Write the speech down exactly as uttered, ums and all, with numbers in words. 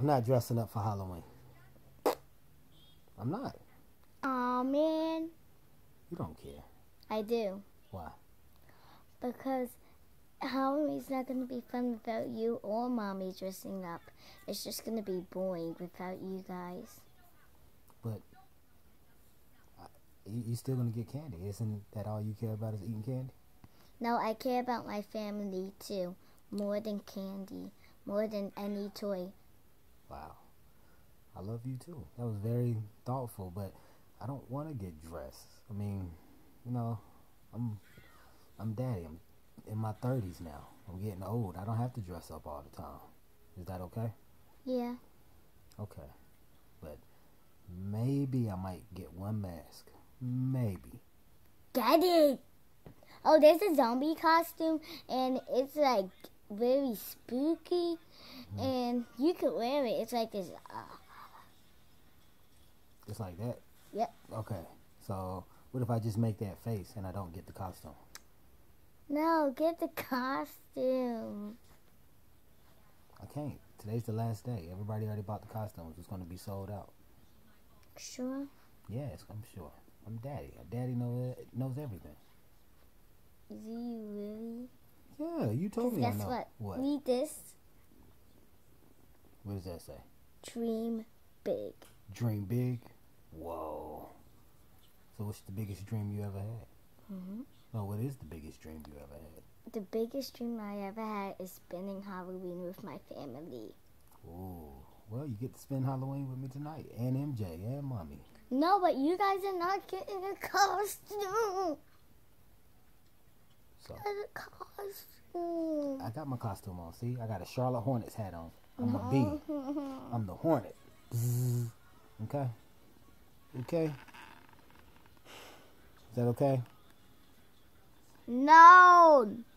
I'm not dressing up for Halloween. I'm not. Aw, man. You don't care. I do. Why? Because Halloween's not going to be fun without you or Mommy dressing up. It's just going to be boring without you guys. But I, you, you still going to get candy. Isn't that all you care about is eating candy? No, I care about my family too. More than candy. More than any toy. Wow. I love you too. That was very thoughtful, but I don't want to get dressed. I mean, you know, I'm I'm daddy. I'm in my thirties now. I'm getting old. I don't have to dress up all the time. Is that okay? Yeah. Okay. But maybe I might get one mask. Maybe. Get it! Oh, there's a zombie costume, and it's like very spooky, mm-hmm. and you could wear it. It's like this. Uh, It's like that? Yep. Okay. So, what if I just make that face and I don't get the costume? No, get the costume. I can't. Today's the last day. Everybody already bought the costumes. It's going to be sold out. Sure? Yes, I'm sure. I'm daddy. Daddy know, knows everything. Is he really? Yeah, you told me guess I know. what? What? Read this. What does that say? Dream big. Dream big? Whoa. So what's the biggest dream you ever had? Mm-hmm. No, what is the biggest dream you ever had? The biggest dream I ever had is spending Halloween with my family. Ooh. Well, you get to spend Halloween with me tonight. And M J and Mommy. No, but you guys are not getting a costume. So, a costume. I got my costume on. See, I got a Charlotte Hornets hat on. I'm a bee. I'm the Hornet. Bzz. Okay. Okay. Is that okay? No.